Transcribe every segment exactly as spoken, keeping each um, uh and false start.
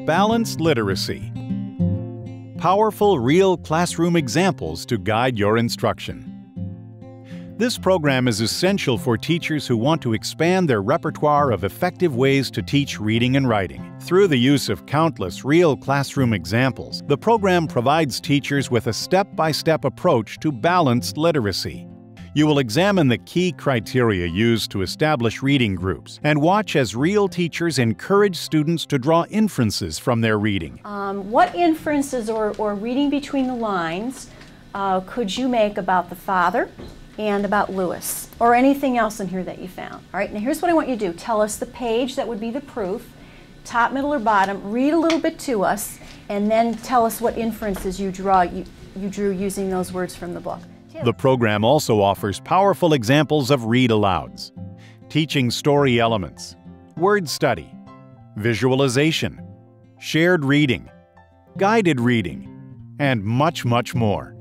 Balanced literacy. Powerful real classroom examples to guide your instruction. This program is essential for teachers who want to expand their repertoire of effective ways to teach reading and writing. Through the use of countless real classroom examples, the program provides teachers with a step-by-step approach to balanced literacy. You will examine the key criteria used to establish reading groups and watch as real teachers encourage students to draw inferences from their reading. Um, what inferences or, or reading between the lines uh, could you make about the father and about Lewis, or anything else in here that you found? All right, now here's what I want you to do. Tell us the page that would be the proof, top, middle, or bottom. Read a little bit to us, and then tell us what inferences you draw you, you drew using those words from the book. The program also offers powerful examples of read-alouds, teaching story elements, word study, visualization, shared reading, guided reading, and much, much more.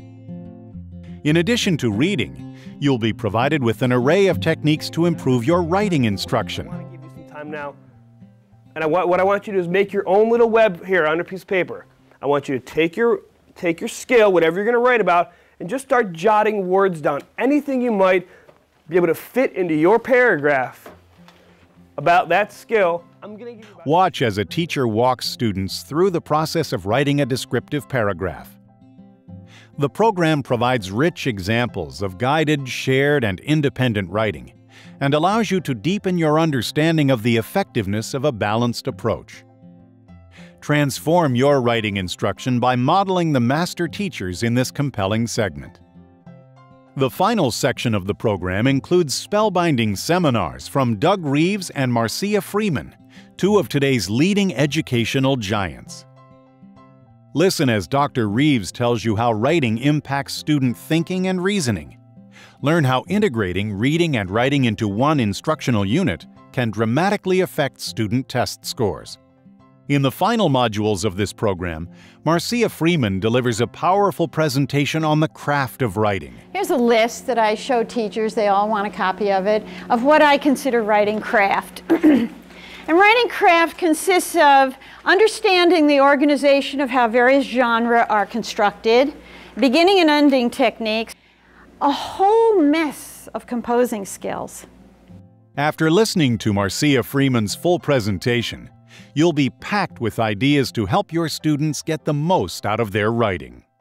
In addition to reading, you'll be provided with an array of techniques to improve your writing instruction. I want to give you some time now. And I want, what I want you to do is make your own little web here on a piece of paper. I want you to take your, take your skill, whatever you're going to write about, and just start jotting words down. Anything you might be able to fit into your paragraph about that skill. I'm going to give you about Watch as a teacher walks students through the process of writing a descriptive paragraph. The program provides rich examples of guided, shared, and independent writing, and allows you to deepen your understanding of the effectiveness of a balanced approach. Transform your writing instruction by modeling the master teachers in this compelling segment. The final section of the program includes spellbinding seminars from Doug Reeves and Marcia Freeman, two of today's leading educational giants. Listen as Doctor Reeves tells you how writing impacts student thinking and reasoning. Learn how integrating reading and writing into one instructional unit can dramatically affect student test scores. In the final modules of this program, Marcia Freeman delivers a powerful presentation on the craft of writing. Here's a list that I show teachers, they all want a copy of it, of what I consider writing craft. And writing craft consists of understanding the organization of how various genres are constructed, beginning and ending techniques, a whole mess of composing skills. After listening to Marcia Freeman's full presentation, you'll be packed with ideas to help your students get the most out of their writing.